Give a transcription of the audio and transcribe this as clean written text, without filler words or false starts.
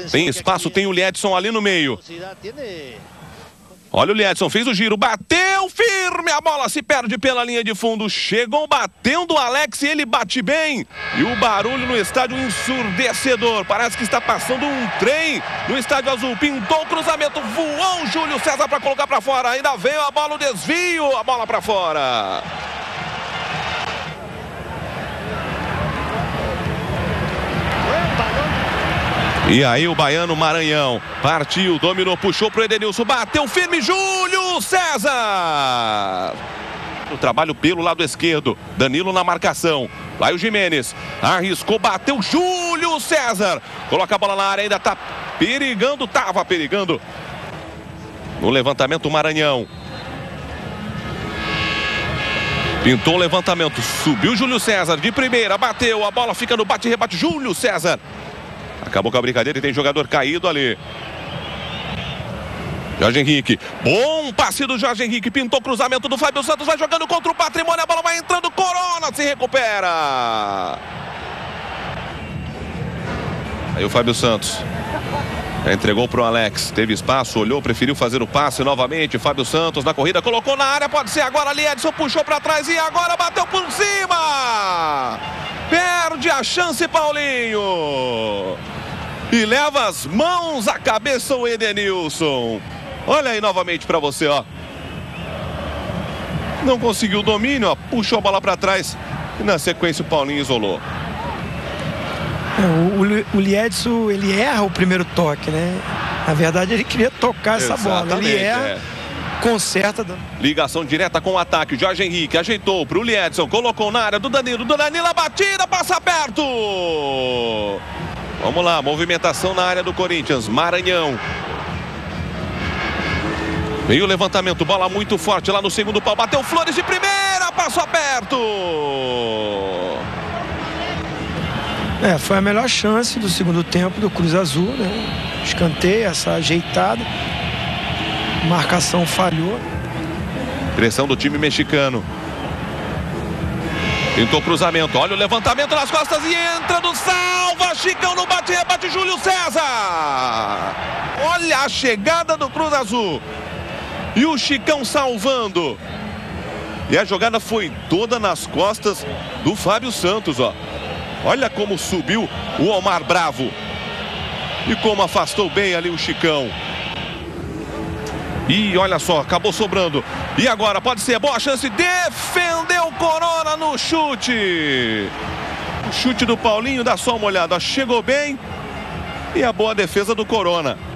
Tem espaço, tem o Liedson ali no meio. Olha o Liedson, fez o giro, bateu firme, a bola se perde pela linha de fundo. Chegou batendo o Alex e ele bate bem. E o barulho no estádio ensurdecedor. Parece que está passando um trem no estádio azul. Pintou o cruzamento, voou o Júlio César para colocar para fora. Ainda veio a bola, o desvio, a bola para fora. E aí o baiano Maranhão partiu, dominou, puxou pro Edenilson, bateu firme, Júlio César. O trabalho pelo lado esquerdo, Danilo na marcação. Lá o Gimenez, arriscou, bateu, Júlio César. Coloca a bola na área, ainda tá perigando, tava perigando. No levantamento Maranhão. Pintou o levantamento, subiu Júlio César de primeira, bateu, a bola fica no bate-rebate, Júlio César. Acabou com a brincadeira e tem jogador caído ali. Jorge Henrique. Bom passe do Jorge Henrique. Pintou o cruzamento do Fábio Santos. Vai jogando contra o Patrimônio. A bola vai entrando. Corona se recupera. Aí o Fábio Santos. Entregou para o Alex. Teve espaço, olhou, preferiu fazer o passe novamente. Fábio Santos na corrida. Colocou na área. Pode ser agora ali. Edson puxou para trás e agora bateu por cima. Perde a chance, Paulinho. E leva as mãos à cabeça o Edenilson. Olha aí novamente para você, ó. Não conseguiu o domínio, ó. Puxou a bola para trás. E na sequência o Paulinho isolou. O Liedson, ele erra o primeiro toque, né? Na verdade, ele queria tocar essa bola. Ele erra, conserta. Ligação direta com o ataque. O Jorge Henrique ajeitou pro Liedson. Colocou na área do Danilo. Do Danilo, a batida, passa perto. Vamos lá, movimentação na área do Corinthians. Maranhão. Veio o levantamento, bola muito forte lá no segundo pau. Bateu Flores de primeira, passou perto. Foi a melhor chance do segundo tempo do Cruz Azul, né? Escanteio, essa ajeitada. Marcação falhou. Direção do time mexicano. Pintou o cruzamento, olha o levantamento nas costas e entra do salva, Chicão no bate-rebate, Júlio César. Olha a chegada do Cruz Azul. E o Chicão salvando. E a jogada foi toda nas costas do Fábio Santos, ó. Olha como subiu o Omar Bravo. E como afastou bem ali o Chicão. E olha só, acabou sobrando. E agora pode ser boa chance. Defendeu Corona no chute. O chute do Paulinho, dá só uma olhada. Chegou bem. E a boa defesa do Corona.